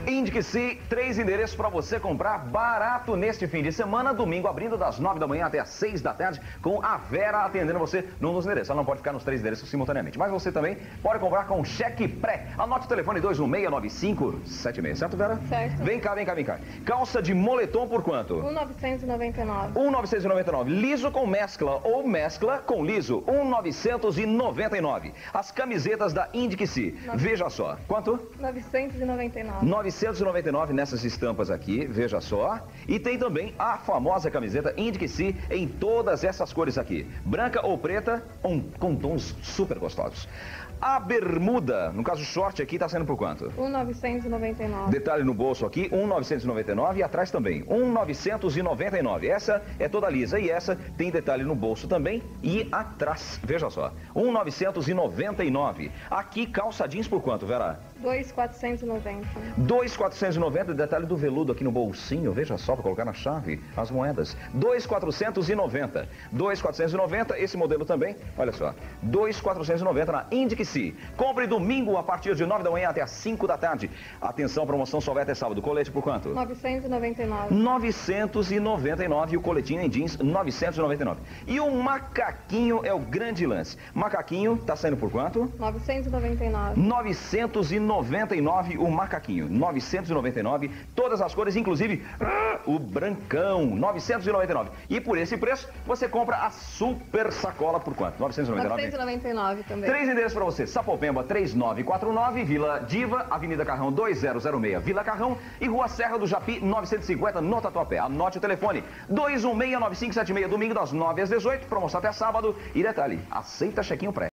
Indique-se 3 endereços para você comprar barato neste fim de semana. Domingo abrindo das 9 da manhã até as 6 da tarde, com a Vera atendendo você num dos endereços. Ela não pode ficar nos 3 endereços simultaneamente, mas você também pode comprar com cheque pré. Anote o telefone 2169576, certo, Vera? Certo. Vem cá. Calça de moletom por quanto? 1.999. 1.999. Liso com mescla ou mescla com liso, 1.999. As camisetas da Indique-se, veja só. Quanto? 999. 999 nessas estampas aqui, veja só. E tem também a famosa camiseta Indique-se em todas essas cores aqui. Branca ou preta, com tons super gostosos. A bermuda, no caso short aqui, tá saindo por quanto? 1.999. Detalhe no bolso aqui, 1.999 e atrás também, 1.999. Essa é toda lisa e essa tem detalhe no bolso também e atrás. Veja só, 1.999. Aqui calça jeans por quanto, Vera? 2.490. 2.490, detalhe do veludo aqui no bolsinho, veja só, para colocar na chave as moedas. 2.490. 2.490, esse modelo também, olha só. 2.490 na Indique-se. Compre domingo a partir de 9 da manhã até as 5 da tarde. Atenção, promoção só vai até sábado. Colete por quanto? 999. 999 e o coletinho em jeans 999. E o macaquinho é o grande lance. Macaquinho tá saindo por quanto? 999. 999 o macaquinho. 999, todas as cores, inclusive o brancão. 999. E por esse preço você compra a super sacola por quanto? 999. 999 também. 3 endereços para você: Sapopemba 3949, Vila Diva, Avenida Carrão 2006, Vila Carrão e Rua Serra do Japi 950, no Tatuapé. Anote o telefone: 2169576, domingo das 9 às 18, promoção até sábado. E detalhe, aceita chequinho pré.